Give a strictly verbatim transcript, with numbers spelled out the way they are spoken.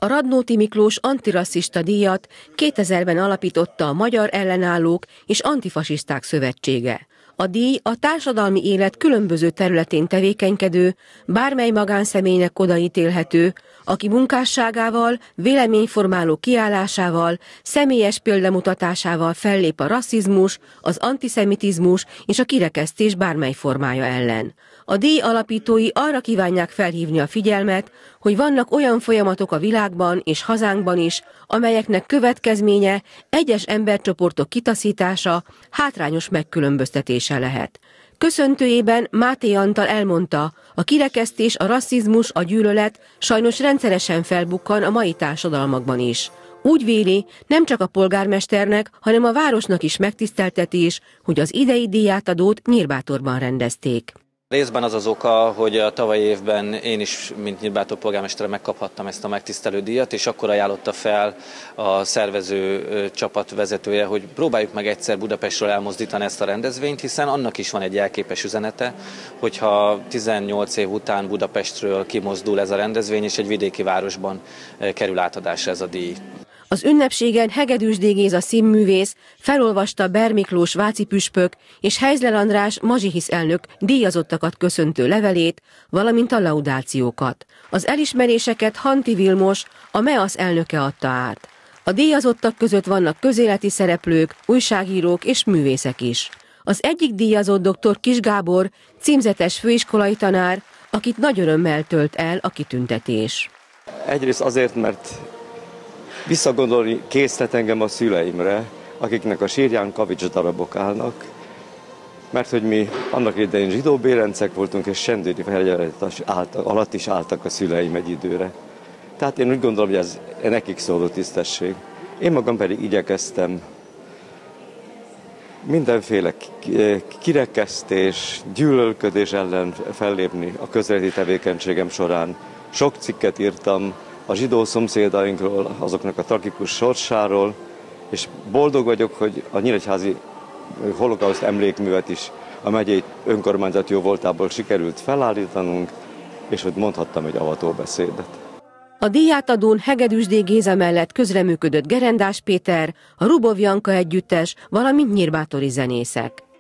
A Radnóti Miklós antirasszista díjat kétezerben alapította a Magyar Ellenállók és Antifasiszták Szövetsége. A díj a társadalmi élet különböző területén tevékenykedő, bármely magánszemélynek odaítélhető, aki munkásságával, véleményformáló kiállásával, személyes példamutatásával fellép a rasszizmus, az antiszemitizmus és a kirekesztés bármely formája ellen. A díj alapítói arra kívánják felhívni a figyelmet, hogy vannak olyan folyamatok a világban és hazánkban is, amelyeknek következménye egyes embercsoportok kitaszítása, hátrányos megkülönböztetése lehet. Köszöntőjében Máté Antal elmondta, a kirekesztés, a rasszizmus, a gyűlölet sajnos rendszeresen felbukkan a mai társadalmakban is. Úgy véli, nem csak a polgármesternek, hanem a városnak is megtiszteltetés, hogy az idei díjátadót Nyírbátorban rendezték. Részben az az oka, hogy a tavalyi évben én is, mint Nyírbátor polgármestere megkaphattam ezt a megtisztelő díjat, és akkor ajánlotta fel a szervező csapat vezetője, hogy próbáljuk meg egyszer Budapestről elmozdítani ezt a rendezvényt, hiszen annak is van egy jelképes üzenete, hogyha tizennyolc év után Budapestről kimozdul ez a rendezvény, és egy vidéki városban kerül átadásra ez a díj. Az ünnepségen Hegedűsdé Géza színművész felolvasta Ber Miklós váci püspök és Heizler András mazsihisz elnök díjazottakat köszöntő levelét, valamint a laudációkat. Az elismeréseket Hanti Vilmos, a measz elnöke adta át. A díjazottak között vannak közéleti szereplők, újságírók és művészek is. Az egyik díjazott dr. Kis Gábor, címzetes főiskolai tanár, akit nagy örömmel tölt el a kitüntetés. Egyrészt azért, mert visszagondolni késztet engem a szüleimre, akiknek a sírján kavics darabok állnak, mert hogy mi annak idején zsidó bérencek voltunk, és sendőri feljárat alatt is álltak a szüleim egy időre. Tehát én úgy gondolom, hogy ez nekik szóló tisztesség. Én magam pedig igyekeztem mindenféle kirekesztés, gyűlölködés ellen fellépni a közéleti tevékenységem során. Sok cikket írtam a zsidó szomszédainkról, azoknak a tragikus sorsáról, és boldog vagyok, hogy a nyíregyházi holokauszt emlékművet is a megyei önkormányzat jóvoltából sikerült felállítanunk, és hogy mondhattam egy avatóbeszédet. A díjátadón Hegedűsdé Géza mellett közreműködött Gerendás Péter, a Rubov Janka együttes, valamint nyírbátori zenészek.